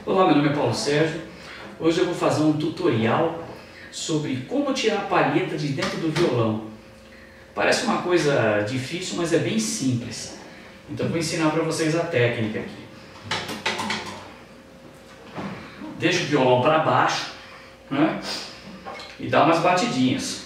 Olá, meu nome é Paulo Sérgio. Hoje eu vou fazer um tutorial sobre como tirar a palheta de dentro do violão. Parece uma coisa difícil, mas é bem simples. Então eu vou ensinar para vocês a técnica aqui. Deixa o violão para baixo, né? E dá umas batidinhas.